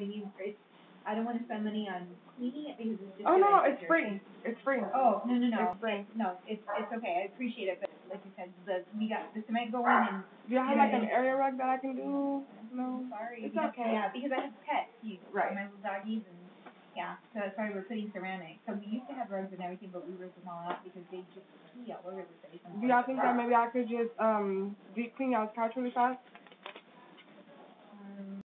mean, I don't want to spend money on cleaning it because it's just. Oh no, it's free. It's free. Oh no. It's free. No, it's okay. I appreciate it, but like I said, we got the cement going and. Do you have like an area rug that I can do? No. Sorry. It's okay. Yeah, because I have pets. Right. My little doggies and. Yeah, so that's why we're putting ceramic. So we used to have rugs and everything, but we ripped them all out because they just pee all over the place. Do y'all think that maybe I could just deep clean y'all's couch really fast?